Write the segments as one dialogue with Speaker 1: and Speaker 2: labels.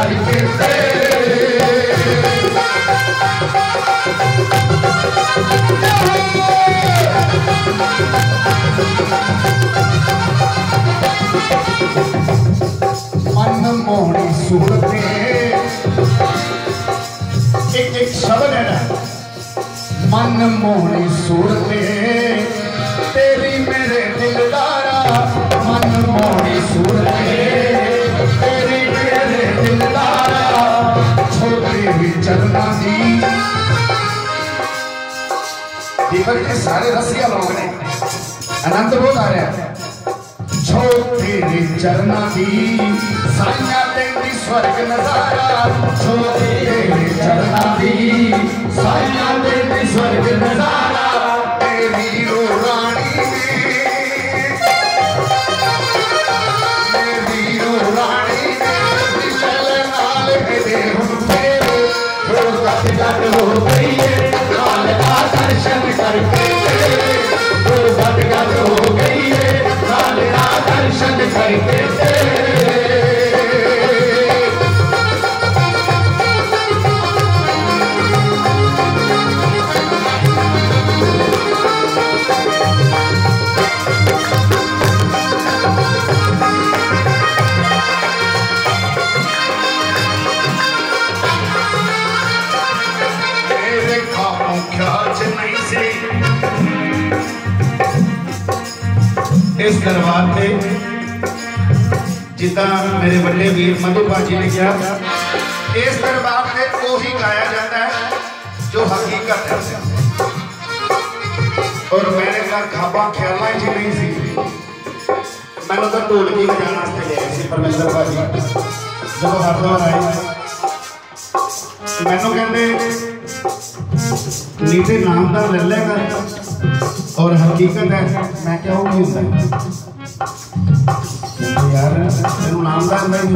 Speaker 1: करके मनमोहनी सूरत एक शब्द है ना, मनमोहनी सूरत तेरी मेरे दिलदारा, मनमोहनी सूरत तेरी मेरे दिलदारा, छोटी हुई चरना दी। दीपक के सारे रसिया लोग ने आनंद बहुत आ रहा है। छोटी चरना दी साइया तेरी स्वर्ग नजारा, छोटी चरना दी साइया तेरी स्वर्ग नजारा, तेरी रो रानी मेरी रो रानी दिल नाल दे हुन तेरे गट गट हो गई है, नाल का दर्शन करके गट गट हो गई है, नाल का दर्शन करके इस दरबार से जिदा मेरे बड़े वीर मधु भाजी ने कहा, इस दरबार से वही गाया जाता है जो हकीकत है। और मेरे घर खाबा ख्याल जी नहीं सी, मैंने तो ढोलकी बजाने ले आए परमेंद्र भाजी। जब हरद्वार आए मैनू कहते नीचे नामदार ले लेगा और हकीकत है। मैं क्या वो होता है यार, तेरे नामदार नहीं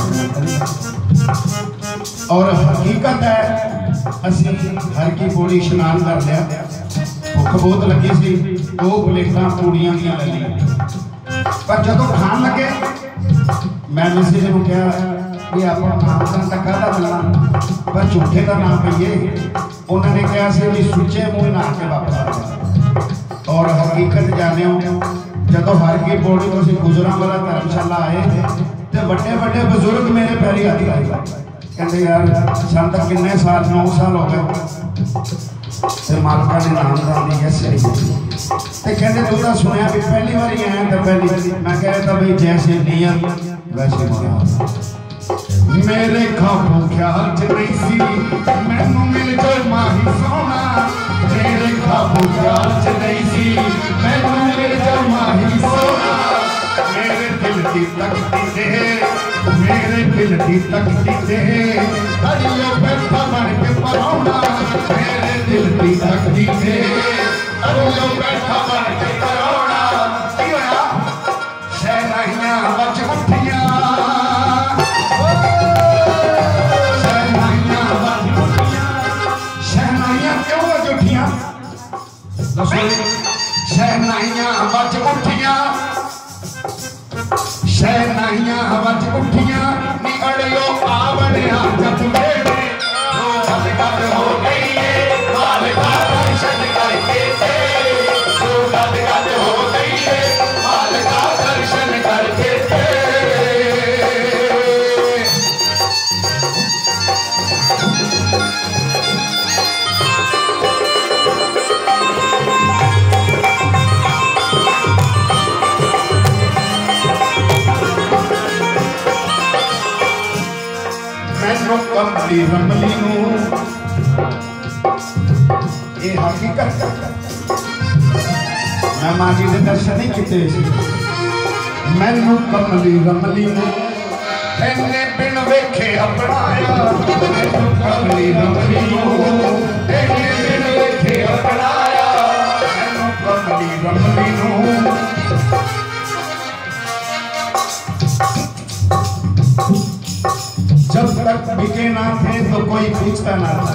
Speaker 1: और हकीकत है। असी हर की पौड़ी इशनान कर लिया, भुख बहुत लगी सी, 2 प्लेटा पूड़ियां दी ले ली, पर जो खान लगे मैं मिस्त्री को कहा कि अपना नामदार तक कहता मिलना पर झूठे का नाम पीए। उन्होंने कहा कि सुचे मुँह नहा के वापस आ गया। और हकीकत जाने जो हर की पौड़ी तो गुजरा वाला धर्मशाला आए तो बड़े बड़े बुजुर्ग मेरे पैरी हथ लाए, कहते यार सन तक किन्ने साल 9 साल हो गए मालका ने नाम दी ऐसे कहते तू तो सुनया भी पहली बार आया तो पहली मैं कहता भाई जैसे नियम वैसे मेरे खाबों ख्याल च नहीं सी मैनू मिल जाए माही सोना, मेरे खाबों ख्याल च नहीं सी मैनू मिल जाए माही सोना, मेरे दिल की तकती दे मेरे दिल की तकती दे अड़ियो बैठा बन के पराउना, मेरे दिल की तकती दे अड़ियो बैठा बन के पराउना। की होया शहनाइयां बच उठियां शहनाइयां बच उठियां शहनाइयां बच उठियां नी अड़ियो आवड़िया जब मेरे गल गल हो गई है, माल का दर्शन करके गल गल हो गई है, माल का दर्शन करके कमली रमली ये हकीकत मैं मां जी के दर्शन नहीं किए। मैनू कमली रमली इन्ने बिन वेखे अपनाया, मैनू कमली रमली इन्ने बिन वेखे अपनाया, मैनू कमली रमली जब तक बिके ना थे तो कोई पूछता ना था,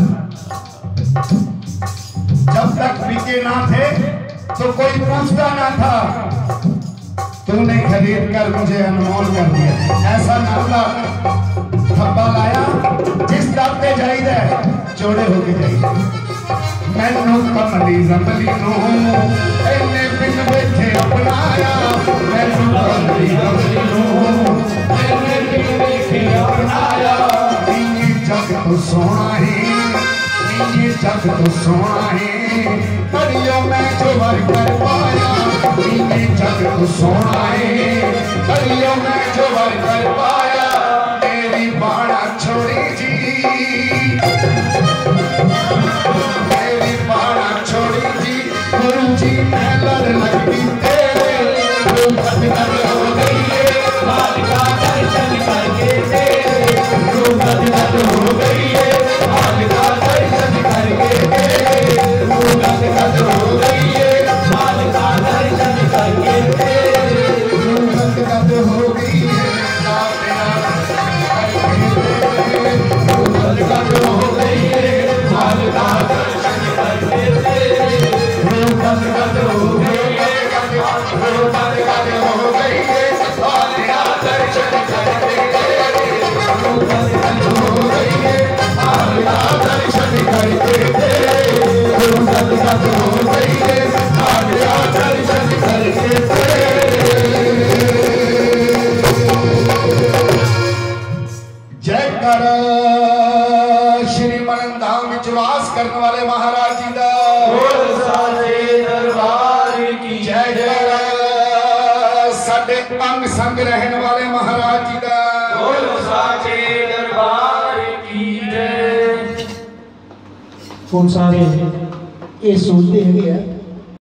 Speaker 1: जब तक बिके ना थे तो कोई पूछता ना था, तूने खरीद कर मुझे अनमोल कर दिया। ऐसा मामला खब्बा लाया जिस दर ते जाईदा जोड़े होके जाईदा मैनू कमली रमली नू इन्ने बिन बैठे अपनाया मैनू कमली रमली नू इन्ने बिन बैठे अपनाया ये जग तो सोना है ये जग तो सोना है करियो मैं जो वर कर पाया ये जग तो सोना है करियो मैं जो वर कर पाया मेरी बाड़ा छोड़ी जी मेरी बाड़ा छोड़ी जी गुरु जी मैं लड़ लगती तेरे रूपत कर हो गई है मालिका दर्शन करके तेरे रूपत कर हो गई है मालिका दर्शन करके तेरे रूपत कर हो गई है मालिका दर्शन करके तेरे रूपत कर हो गई है करने वाले महाराज जी दा दरबार की जय जय साडे अंग संग रहने वाले महाराज जी दा साचे दरबार की जय।
Speaker 2: कौन सारे ये सुनते हैं